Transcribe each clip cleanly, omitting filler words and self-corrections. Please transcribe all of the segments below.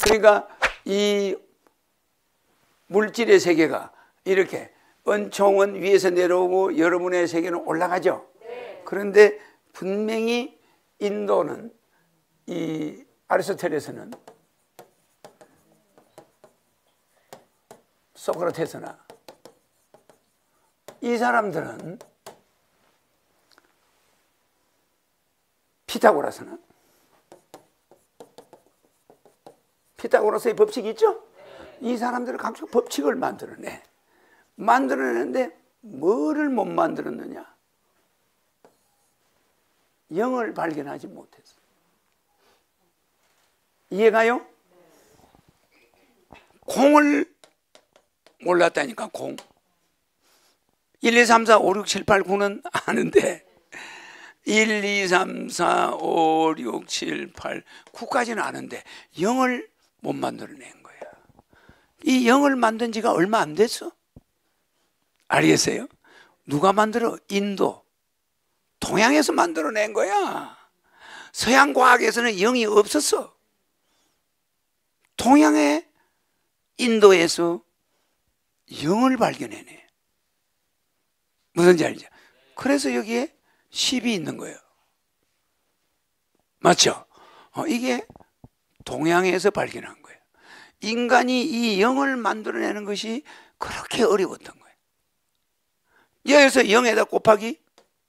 그러니까 이 물질의 세계가 이렇게 은총은 위에서 내려오고 여러분의 세계는 올라가죠. 그런데 분명히 인도는, 이 아리스토텔레스는, 소크라테스나 이 사람들은, 피타고라스는, 피타고라스의 법칙이 있죠? 이 사람들은 각종 법칙을 만들어내는데 뭐를 못 만들었느냐? 영을 발견하지 못했어. 이해가요? 공을 몰랐다니까. 공. 1, 2, 3, 4, 5, 6, 7, 8, 9는 아는데 1, 2, 3, 4, 5, 6, 7, 8, 9까지는 아는데 0을 못 만들어낸 거야. 이 0을 만든 지가 얼마 안 됐어. 알겠어요? 누가 만들어? 인도, 동양에서 만들어낸 거야. 서양 과학에서는 0이 없었어. 동양의 인도에서 0을 발견해내. 무슨지 알죠? 그래서 여기에 10이 있는 거예요. 맞죠? 이게 동양에서 발견한 거예요. 인간이 이 0을 만들어내는 것이 그렇게 어려웠던 거예요. 여기서 0에다 곱하기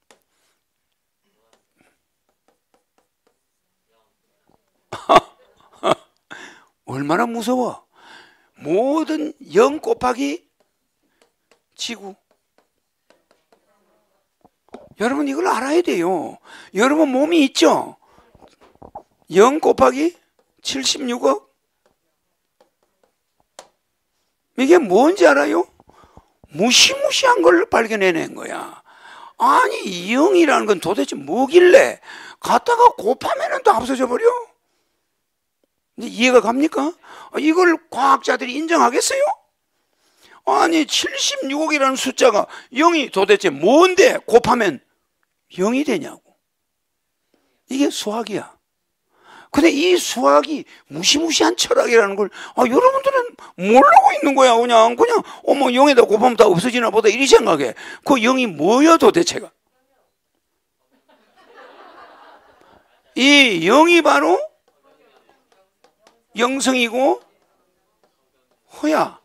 얼마나 무서워. 모든 0 곱하기 지구. 여러분 이걸 알아야 돼요. 여러분 몸이 있죠? 0 곱하기 76억. 이게 뭔지 알아요? 무시무시한 걸 발견해낸 거야. 아니 0이라는 건 도대체 뭐길래 갖다가 곱하면 또 없어져 버려? 이해가 갑니까? 이걸 과학자들이 인정하겠어요? 아니 76억이라는 숫자가 0이 도대체 뭔데 곱하면 0이 되냐고. 이게 수학이야. 근데 이 수학이 무시무시한 철학이라는 걸 여러분들은 모르고 있는 거야. 그냥 0에다 곱하면 다 없어지나 보다 이리 생각해. 그 0이 뭐야 도대체가? 이 0이 바로 영성이고 허야.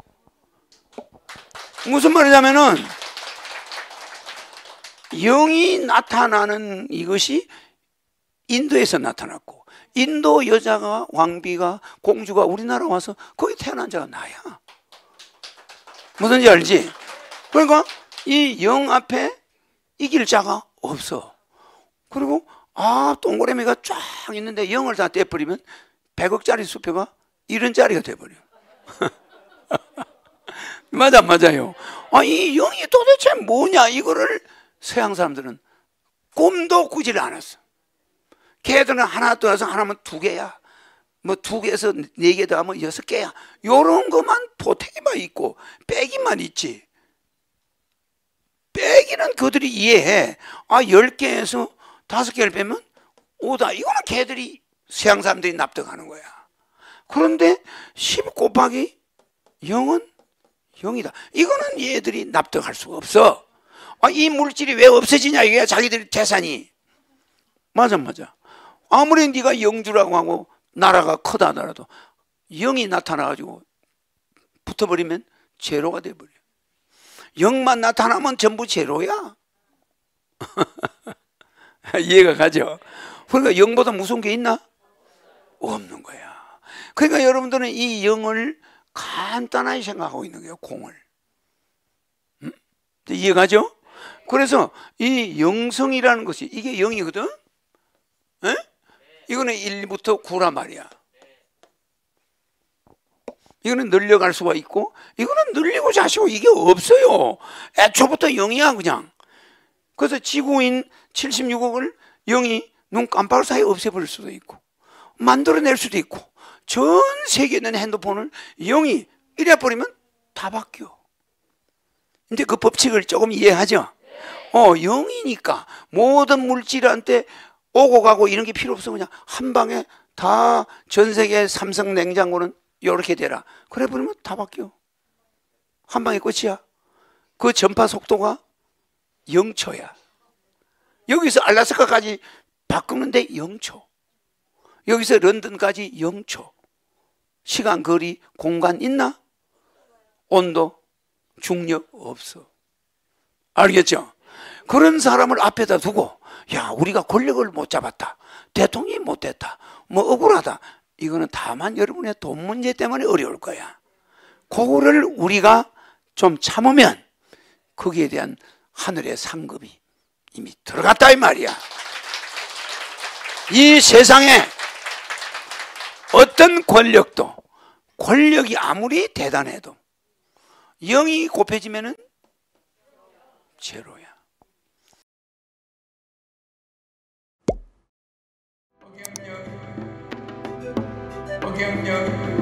무슨 말이냐면은 0이 나타나는 이것이 인도에서 나타났고, 인도 여자가, 왕비가, 공주가 우리나라 와서 거기 태어난 자가 나야. 무슨지 알지? 그러니까 이 0 앞에 이길 자가 없어. 그리고 동그라미가 쫙 있는데 0을 다 떼버리면 100억짜리 수표가 1원짜리가 돼버려. 맞아요. 이 0이 도대체 뭐냐? 이거를 서양 사람들은 꿈도 꾸지를 않았어. 걔들은 하나 떠나서 하나면 2개야. 뭐 2개에서 4개 더하면 6개야. 요런 것만 보태기만 있고 빼기만 있지. 빼기는 그들이 이해해. 10개에서 5개를 빼면 5다. 이거는 걔들이 서양 사람들이 납득하는 거야. 그런데 10 곱하기 0은 0이다. 이거는 얘들이 납득할 수가 없어. 이 물질이 왜 없어지냐 이게 자기들 재산이. 맞아. 아무리 네가 영주라고 하고 나라가 크다 하더라도 0이 나타나가지고 붙어버리면 제로가 돼버려. 0만 나타나면 전부 제로야. 이해가 가죠? 그러니까 0보다 무서운 게 있나? 없는 거야. 그러니까 여러분들은 이 0을 간단하게 생각하고 있는 거예요. 공을. 이해가죠? 그래서 이 영성이라는 것이 이게 0이거든. 에? 이거는 1부터 9란 말이야. 이거는 늘려갈 수가 있고 이거는 늘리고 자시고 이게 없어요. 애초부터 0이야 그냥. 그래서 지구인 76억을 0이 눈 깜빡할 사이에 없애버릴 수도 있고 만들어낼 수도 있고 전 세계에 있는 핸드폰을 0이 이래 버리면 다 바뀌어. 이제 그 법칙을 조금 이해하죠? 0이니까 모든 물질한테 오고 가고 이런 게 필요 없어. 그냥 한 방에 다 전 세계 삼성 냉장고는 요렇게 되라. 그래 버리면 다 바뀌어. 한 방에 끝이야. 그 전파 속도가 0초야. 여기서 알래스카까지 바꾸는데 0초. 여기서 런던까지 0초. 시간, 거리, 공간 있나? 온도, 중력 없어. 알겠죠? 그런 사람을 앞에다 두고 야, 우리가 권력을 못 잡았다. 대통령이 못 됐다. 뭐 억울하다. 이거는 다만 여러분의 돈 문제 때문에 어려울 거야. 그거를 우리가 좀 참으면 거기에 대한 하늘의 상급이 이미 들어갔다 이 말이야. 이 세상에 어떤 권력도, 권력이 아무리 대단해도 영이 곱해지면은 제로야. 어경력